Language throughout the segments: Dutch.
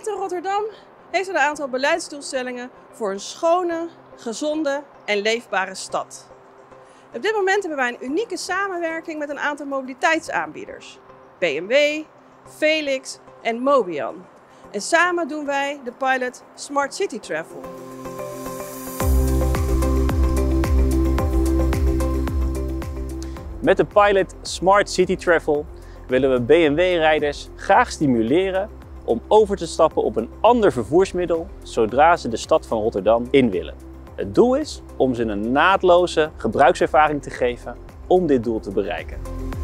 gemeente Rotterdam heeft een aantal beleidsdoelstellingen voor een schone, gezonde en leefbare stad. Op dit moment hebben wij een unieke samenwerking met een aantal mobiliteitsaanbieders. BMW, Felix en Mobian. En samen doen wij de pilot Smart City Travel. Met de pilot Smart City Travel willen we BMW-rijders graag stimuleren om over te stappen op een ander vervoersmiddel zodra ze de stad van Rotterdam in willen. Het doel is om ze een naadloze gebruikservaring te geven om dit doel te bereiken.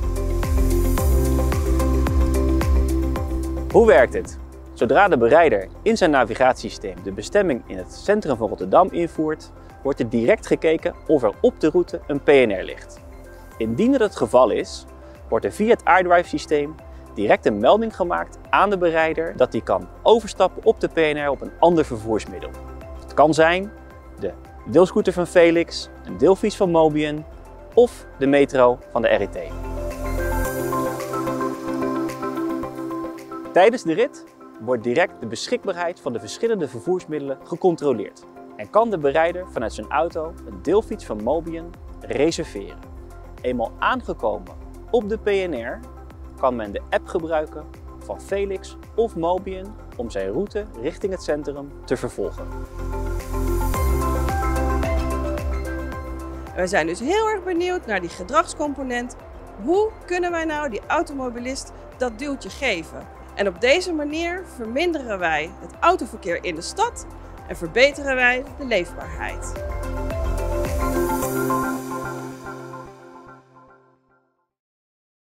Hoe werkt het? Zodra de berijder in zijn navigatiesysteem de bestemming in het centrum van Rotterdam invoert, wordt er direct gekeken of er op de route een PNR ligt. Indien dat het geval is, wordt er via het iDrive systeem direct een melding gemaakt aan de berijder dat hij kan overstappen op de PNR op een ander vervoersmiddel. Het kan zijn de deelscooter van Felix, een deelfiets van Mobian of de metro van de RET. Tijdens de rit wordt direct de beschikbaarheid van de verschillende vervoersmiddelen gecontroleerd en kan de berijder vanuit zijn auto een deelfiets van Mobian reserveren. Eenmaal aangekomen op de PNR kan men de app gebruiken van Felix of Mobian om zijn route richting het centrum te vervolgen. We zijn dus heel erg benieuwd naar die gedragscomponent. Hoe kunnen wij nou die automobilist dat duwtje geven? En op deze manier verminderen wij het autoverkeer in de stad en verbeteren wij de leefbaarheid.